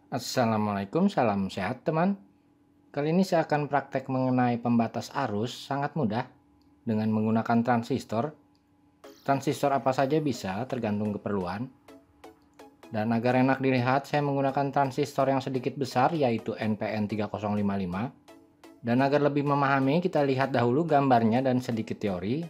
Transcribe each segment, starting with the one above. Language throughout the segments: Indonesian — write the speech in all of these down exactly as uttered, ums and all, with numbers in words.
Assalamualaikum, salam sehat teman. Kali ini saya akan praktek mengenai pembatas arus sangat mudah dengan menggunakan transistor. Transistor apa saja bisa tergantung keperluan. Dan agar enak dilihat, saya menggunakan transistor yang sedikit besar yaitu N P N tiga nol lima lima. Dan agar lebih memahami, kita lihat dahulu gambarnya dan sedikit teori.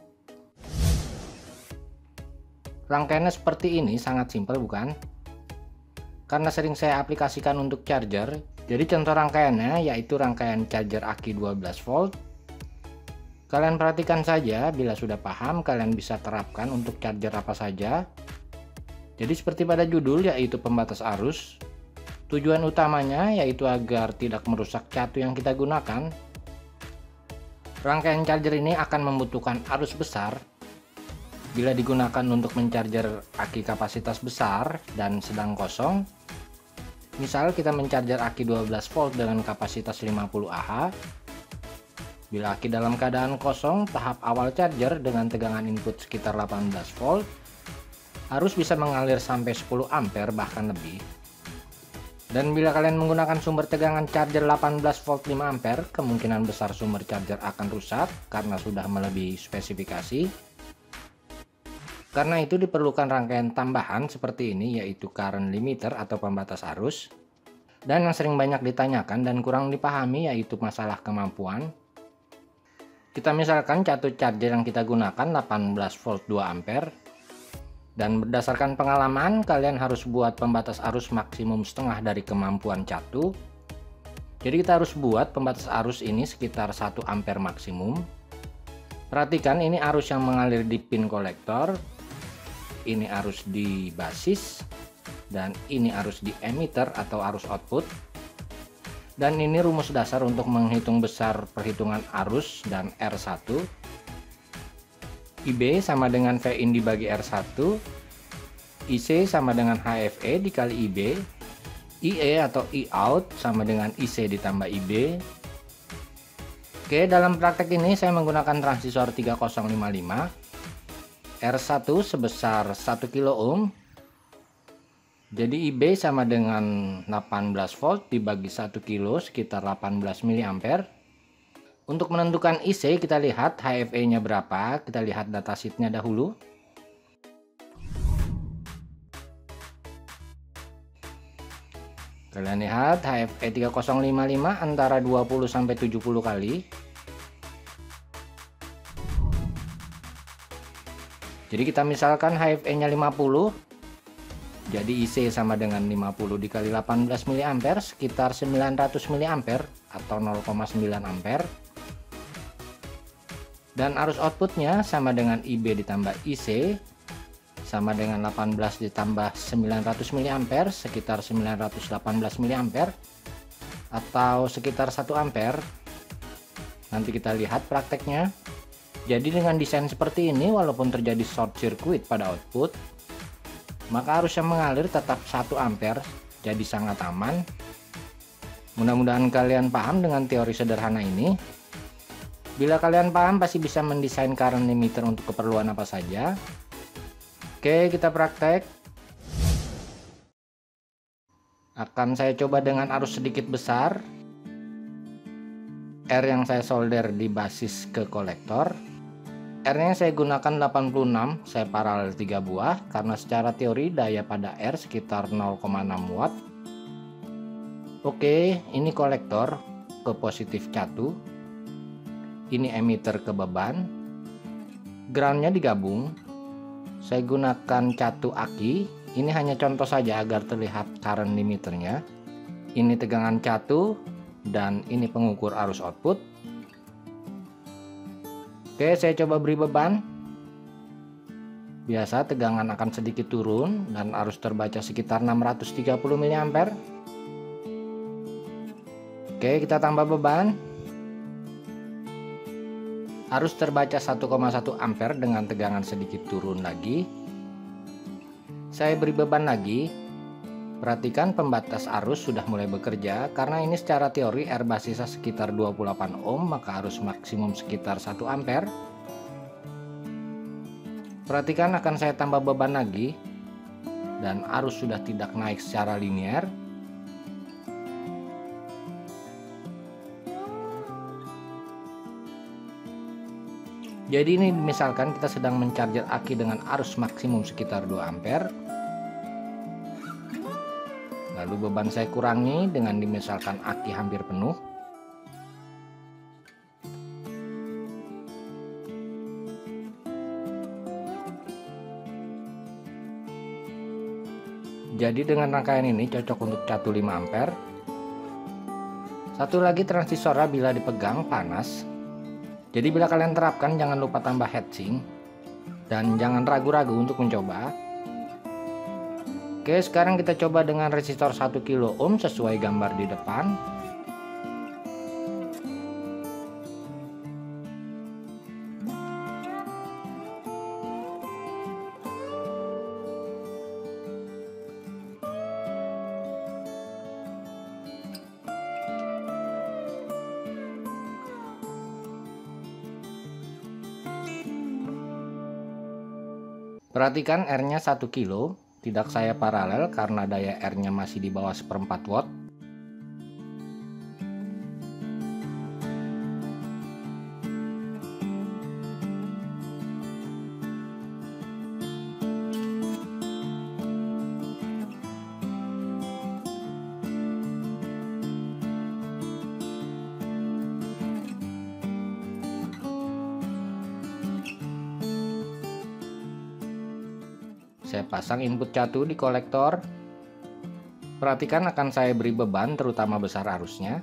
Rangkaiannya seperti ini, sangat simpel bukan? Karena sering saya aplikasikan untuk charger, jadi contoh rangkaiannya yaitu rangkaian charger aki dua belas volt. Kalian perhatikan saja, bila sudah paham kalian bisa terapkan untuk charger apa saja. Jadi seperti pada judul yaitu pembatas arus. Tujuan utamanya yaitu agar tidak merusak catu yang kita gunakan. Rangkaian charger ini akan membutuhkan arus besar bila digunakan untuk mencharger aki kapasitas besar dan sedang kosong. Misal kita mencharger aki dua belas volt dengan kapasitas lima puluh Ah. Bila aki dalam keadaan kosong, tahap awal charger dengan tegangan input sekitar delapan belas volt, arus bisa mengalir sampai sepuluh ampere bahkan lebih. Dan bila kalian menggunakan sumber tegangan charger delapan belas volt lima ampere, kemungkinan besar sumber charger akan rusak karena sudah melebihi spesifikasi. Karena itu diperlukan rangkaian tambahan seperti ini yaitu current limiter atau pembatas arus. Dan yang sering banyak ditanyakan dan kurang dipahami yaitu masalah kemampuan. Kita misalkan catu charger yang kita gunakan delapan belas volt dua ampere. Dan berdasarkan pengalaman kalian harus buat pembatas arus maksimum setengah dari kemampuan catu. Jadi kita harus buat pembatas arus ini sekitar satu ampere maksimum. Perhatikan ini arus yang mengalir di pin kolektor. Ini arus di basis dan ini arus di emitter atau arus output. Dan ini rumus dasar untuk menghitung besar perhitungan arus dan R satu. I B sama dengan V in dibagi R satu. I C sama dengan H F E dikali I B. I E atau I out sama dengan I C ditambah I B. Oke, dalam praktek ini saya menggunakan transistor tiga nol lima lima. R satu sebesar satu kilo ohm. Jadi I B sama dengan delapan belas volt dibagi satu kilo sekitar delapan belas miliampere. Untuk menentukan I C kita lihat H F E nya berapa. Kita lihat datasheetnya dahulu. Kalian lihat H F E tiga nol lima lima antara dua puluh sampai tujuh puluh kali. Jadi kita misalkan H F E nya lima puluh. Jadi I C sama dengan lima puluh dikali delapan belas miliampere sekitar sembilan ratus miliampere atau nol koma sembilan ampere. Dan arus outputnya sama dengan I B ditambah I C sama dengan delapan belas ditambah sembilan ratus miliampere sekitar sembilan ratus delapan belas miliampere atau sekitar satu ampere. Nanti kita lihat prakteknya. Jadi dengan desain seperti ini walaupun terjadi short circuit pada output, maka arus yang mengalir tetap satu ampere, jadi sangat aman. Mudah-mudahan kalian paham dengan teori sederhana ini. Bila kalian paham pasti bisa mendesain current limiter untuk keperluan apa saja. Oke, kita praktek. Akan saya coba dengan arus sedikit besar. R yang saya solder di basis ke kolektor. R-nya saya gunakan delapan puluh enam, saya paralel tiga buah karena secara teori daya pada R sekitar nol koma enam watt. Oke, ini kolektor ke positif catu. Ini emitter ke beban. Groundnya digabung. Saya gunakan catu aki. Ini hanya contoh saja agar terlihat current limiternya. Ini tegangan catu dan ini pengukur arus output. Oke, saya coba beri beban. Biasa tegangan akan sedikit turun dan arus terbaca sekitar enam ratus tiga puluh miliampere. Oke, kita tambah beban. Arus terbaca satu koma satu ampere dengan tegangan sedikit turun lagi. Saya beri beban lagi. Perhatikan pembatas arus sudah mulai bekerja karena ini secara teori R basisnya sekitar dua puluh delapan ohm, maka arus maksimum sekitar satu ampere. Perhatikan akan saya tambah beban lagi dan arus sudah tidak naik secara linear. Jadi ini misalkan kita sedang mencharger aki dengan arus maksimum sekitar dua ampere. Lalu beban saya kurangi dengan dimisalkan aki hampir penuh. Jadi dengan rangkaian ini cocok untuk catu lima ampere. Satu lagi, transisornya bila dipegang panas. Jadi bila kalian terapkan jangan lupa tambah heatsink dan jangan ragu-ragu untuk mencoba. Oke, sekarang kita coba dengan resistor satu kilo ohm sesuai gambar di depan. Perhatikan R-nya satu kilo, tidak saya paralel karena daya R-nya masih di bawah seperempat watt. Saya pasang input catu di kolektor. Perhatikan akan saya beri beban terutama besar arusnya.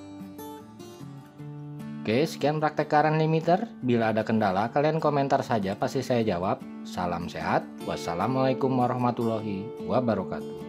Oke, sekian praktek current limiter. Bila ada kendala kalian komentar saja, pasti saya jawab. Salam sehat. Wassalamualaikum warahmatullahi wabarakatuh.